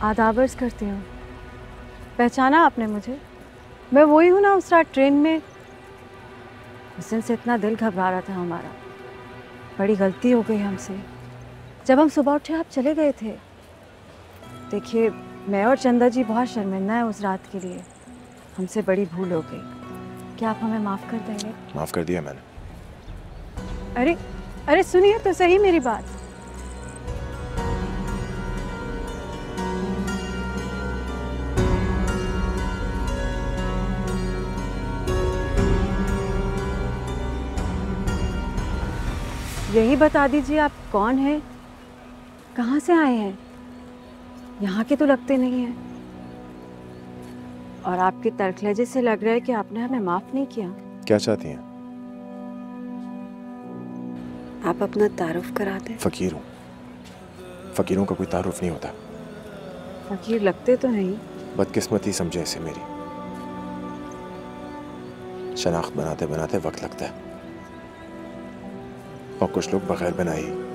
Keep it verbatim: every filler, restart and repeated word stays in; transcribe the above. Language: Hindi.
आदाबर्स करती हूँ। पहचाना आपने मुझे? मैं वही हूँ ना उस रात ट्रेन में। उस दिन से इतना दिल घबरा रहा था हमारा। बड़ी गलती हो गई हमसे। जब हम सुबह उठे आप चले गए थे। देखिए, मैं और चंदा जी बहुत शर्मिंदा हैं उस रात के लिए। हमसे बड़ी भूल हो गई। क्या आप हमें माफ़ कर देंगे? माफ़ कर दिया मैंने। अरे अरे सुनिए तो सही मेरी बात। यही बता दीजिए आप कौन हैं, कहाँ से आए हैं? यहाँ के तो लगते नहीं हैं। और आपके तर्क लहजे से लग रहा है कि आपने हमें माफ़ नहीं किया। क्या चाहती हैं? आप अपना तारुफ करा दें। फ़कीर हूँ। फ़कीरों का कोई तारुफ नहीं होता। फकीर लगते तो नहीं। बदकिस्मती समझे इसे मेरी। शनाख्त बनाते बनाते वक्त लगता है और कुछ लोग बगैर बनाए ही